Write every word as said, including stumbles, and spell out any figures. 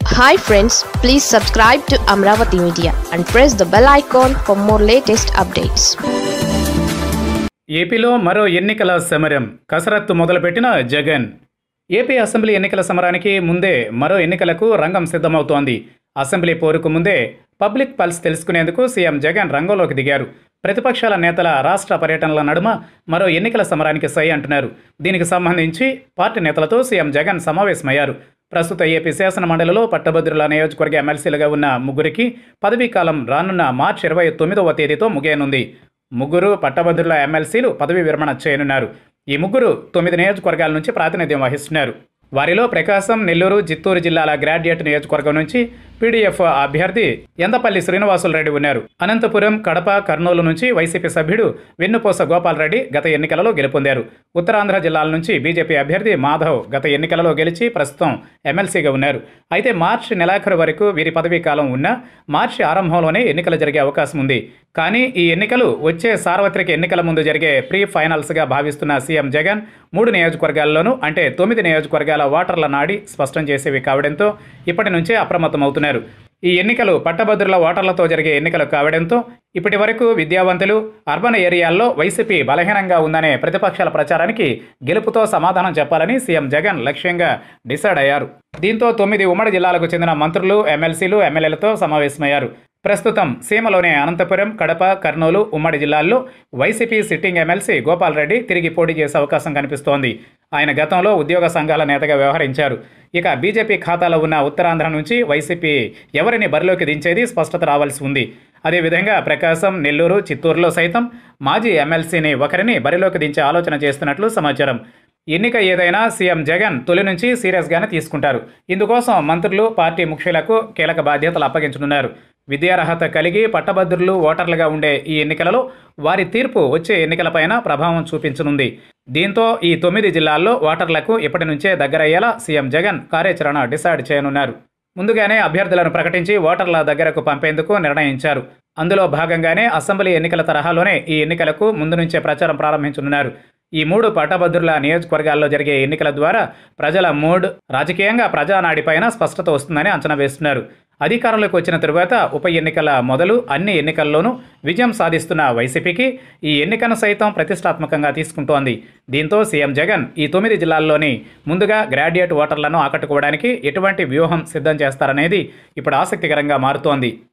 Hi friends, please subscribe to Amaravathi Media and press the bell icon for more latest updates. ఏపీలో మరో ఎన్నికల సమరం కసరత్తు మొదలుపెట్టిన జగన్. ఏపీ అసెంబ్లీ ఎన్నికల సమరానికి ముందే మరో ఎన్నికలకు రంగం సిద్ధమవుతోంది. అసెంబ్లీ పోరుకు ముందే పబ్లిక్ పల్స్ తెలుసుకునేందుకు సీఎం జగన్ రంగంలోకి దిగారు. ప్రతిపక్షాల నేతల రాష్ట్ర పర్యటనల నడుమ మరో ఎన్నికల సమరానికి సై అంటున్నారు. దీనికి సంబంధించి పార్టీ నేతలతో సీఎం జగన్ సమావేశమయ్యారు. ప్రస్తుత ఏపీ శాసన మండలిలో పట్టభద్రుల నియోజకవర్గ ఎమ్మెల్సీలుగా ఉన్న ముగ్గురికి పదవీకాలం రానున్న మార్చి ఇరవై తొమ్మిదవ తేదీతో ముగియనుంది. ముగ్గురు పట్టభద్రుల ఎమ్మెల్సీలు పదవీ విరమణ చేయనున్నారు. ఈ ముగ్గురు తొమ్మిది నియోజకవర్గాల నుంచి ప్రాతినిధ్యం వహిస్తున్నారు. వారిలో ప్రకాశం, నెల్లూరు, చిత్తూరు జిల్లాల గ్రాడ్యుయేట్ నియోజకవర్గం నుంచి పీడీఎఫ్ అభ్యర్థి ఎందపల్లి శ్రీనివాసులరెడ్డి ఉన్నారు. అనంతపురం, కడప, కర్నూలు నుంచి వైసీపీ సభ్యుడు వెన్నుపూస గోపాలరెడ్డి గత ఎన్నికలలో గెలుపొందారు. ఉత్తరాంధ్ర జిల్లాల నుంచి బీజేపీ అభ్యర్థి మాధవ్ గత ఎన్నికలలో గెలిచి ప్రస్తుతం ఎమ్మెల్సీగా ఉన్నారు. అయితే మార్చి నెలాఖరు వరకు వీరి పదవీ కాలం ఉన్నా మార్చి ఆరంభంలోనే ఎన్నికలు జరిగే అవకాశం ఉంది. కానీ ఈ ఎన్నికలు వచ్చే సార్వత్రిక ఎన్నికల ముందు జరిగే ప్రీ ఫైనల్స్గా భావిస్తున్న సీఎం జగన్ మూడు నియోజకవర్గాల్లోనూ అంటే తొమ్మిది నియోజకవర్గాల ఓటర్ల నాడి స్పష్టం చేసేవి కావడంతో ఇప్పటి నుంచే అప్రమత్తమవుతున్నారు. ఈ ఎన్నికలు పట్టభద్రుల ఓటర్లతో జరిగే ఎన్నికలు కావడంతో ఇప్పటి వరకు విద్యావంతులు, అర్బన్ ఏరియాల్లో వైసీపీ బలహీనంగా ఉందనే ప్రతిపక్షాల ప్రచారానికి గెలుపుతో సమాధానం చెప్పాలని సీఎం జగన్ లక్ష్యంగా డిసైడ్ అయ్యారు. దీంతో తొమ్మిది ఉమ్మడి జిల్లాలకు చెందిన మంత్రులు, ఎమ్మెల్సీలు, ఎమ్మెల్యేలతో సమావేశమయ్యారు. ప్రస్తుతం సీమలోని అనంతపురం, కడప, కర్నూలు ఉమ్మడి జిల్లాల్లో వైసీపీ సిట్టింగ్ ఎమ్మెల్సీ గోపాలరెడ్డి తిరిగి పోటీ చేసే అవకాశం కనిపిస్తోంది. ఆయన గతంలో ఉద్యోగ సంఘాల నేతగా వ్యవహరించారు. ఇక బీజేపీ ఖాతాలో ఉన్న ఉత్తరాంధ్ర నుంచి వైసీపీ ఎవరిని బరిలోకి దించేది స్పష్టత రావాల్సి ఉంది. అదేవిధంగా ప్రకాశం, నెల్లూరు, చిత్తూరులో సైతం మాజీ ఎమ్మెల్సీని ఒకరిని బరిలోకి దించే ఆలోచన చేస్తున్నట్లు సమాచారం. ఎన్నిక ఏదైనా సీఎం జగన్ తొలి నుంచి సీరియస్గానే తీసుకుంటారు. ఇందుకోసం మంత్రులు, పార్టీ ముఖ్యులకు కీలక బాధ్యతలు అప్పగించనున్నారు. విద్యార్హత కలిగి పట్టభద్రులు ఓటర్లుగా ఉండే ఈ ఎన్నికలలో వారి తీర్పు వచ్చే ఎన్నికలపైన ప్రభావం చూపించనుంది. దీంతో ఈ తొమ్మిది జిల్లాల్లో ఓటర్లకు ఇప్పటి నుంచే దగ్గరయ్యేలా సీఎం జగన్ కార్యాచరణ డిసైడ్ చేయనున్నారు. ముందుగానే అభ్యర్థులను ప్రకటించి ఓటర్ల దగ్గరకు పంపేందుకు నిర్ణయించారు. అందులో భాగంగానే అసెంబ్లీ ఎన్నికల తరహాలోనే ఈ ఎన్నికలకు ముందు నుంచే ప్రచారం ప్రారంభించనున్నారు. ఈ మూడు పట్టభద్రుల నియోజకవర్గాల్లో జరిగే ఎన్నికల ద్వారా ప్రజల మూడ్, రాజకీయంగా ప్రజానాడిపైన స్పష్టత వస్తుందని అంచనా వేస్తున్నారు. అధికారంలోకి వచ్చిన తరువాత ఉప ఎన్నికల మొదలు అన్ని ఎన్నికల్లోనూ విజయం సాధిస్తున్న వైసీపీకి ఈ ఎన్నికను సైతం ప్రతిష్టాత్మకంగా తీసుకుంటోంది. దీంతో సీఎం జగన్ ఈ తొమ్మిది జిల్లాల్లోని ముందుగా గ్రాడ్యుయేట్ ఓటర్లను ఆకట్టుకోవడానికి ఎటువంటి వ్యూహం సిద్ధం చేస్తారనేది ఇప్పుడు ఆసక్తికరంగా మారుతోంది.